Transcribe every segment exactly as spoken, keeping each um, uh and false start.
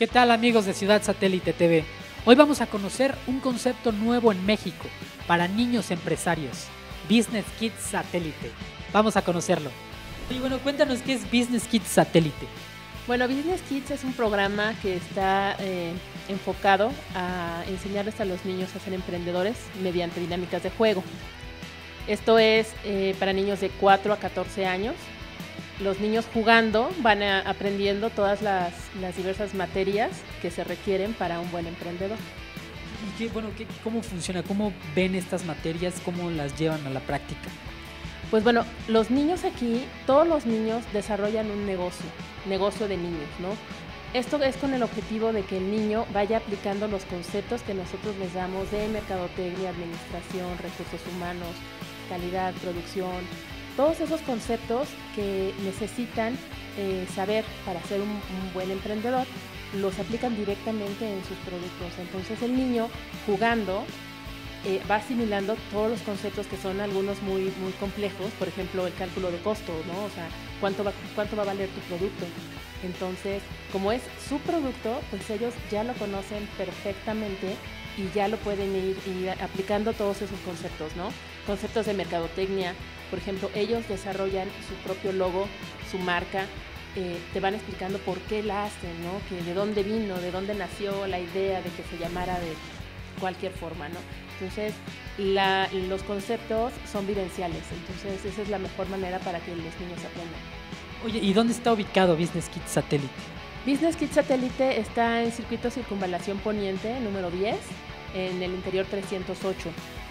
¿Qué tal, amigos de Ciudad Satélite T V? Hoy vamos a conocer un concepto nuevo en México para niños empresarios, Business Kids Satélite. Vamos a conocerlo. Y bueno, cuéntanos qué es Business Kids Satélite. Bueno, Business Kids es un programa que está eh, enfocado a enseñarles a los niños a ser emprendedores mediante dinámicas de juego. Esto es eh, para niños de cuatro a catorce años. Los niños jugando van a, aprendiendo todas las, las diversas materias que se requieren para un buen emprendedor. ¿Y qué, bueno, qué, cómo funciona? ¿Cómo ven estas materias? ¿Cómo las llevan a la práctica? Pues bueno, los niños aquí, todos los niños desarrollan un negocio, negocio de niños, ¿no? Esto es con el objetivo de que el niño vaya aplicando los conceptos que nosotros les damos de mercadotecnia, administración, recursos humanos, calidad, producción, todos esos conceptos que necesitan eh, saber para ser un, un buen emprendedor, los aplican directamente en sus productos. Entonces el niño jugando eh, va asimilando todos los conceptos que son algunos muy, muy complejos, por ejemplo el cálculo de costo, ¿no? O sea, ¿cuánto va, cuánto va a valer tu producto? Entonces, como es su producto, pues ellos ya lo conocen perfectamente y ya lo pueden ir, ir aplicando todos esos conceptos, ¿no? Conceptos de mercadotecnia, por ejemplo, ellos desarrollan su propio logo, su marca, eh, te van explicando por qué la hacen, ¿no? Que de dónde vino, de dónde nació la idea de que se llamara de cualquier forma, ¿no? Entonces, la, los conceptos son vivenciales, entonces esa es la mejor manera para que los niños aprendan. Oye, ¿y dónde está ubicado Business Kids Satélite? Business Kids Satélite está en Circuito Circunvalación Poniente, número diez, en el interior trescientos ocho.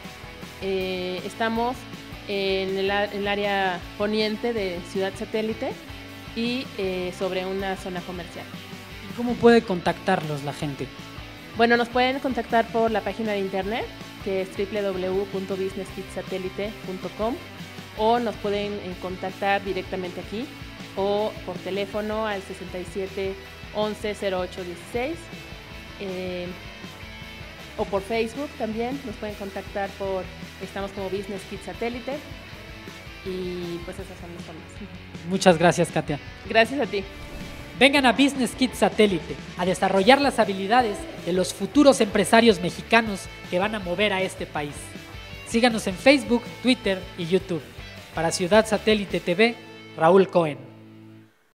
Eh, estamos en el, en el área poniente de Ciudad Satélite y eh, sobre una zona comercial. ¿Y cómo puede contactarlos la gente? Bueno, nos pueden contactar por la página de internet, que es doble u doble u doble u punto business kids satélite punto com, o nos pueden eh, contactar directamente aquí o por teléfono al sesenta y siete once cero ocho dieciséis, eh, o por Facebook también nos pueden contactar por, estamos como Business Kids Satélite, y pues esas son las formas. Muchas gracias, Katia. Gracias a ti. Vengan a Business Kids Satélite a desarrollar las habilidades de los futuros empresarios mexicanos que van a mover a este país. Síganos en Facebook, Twitter y YouTube. Para Ciudad Satélite T V, Raúl Cohen.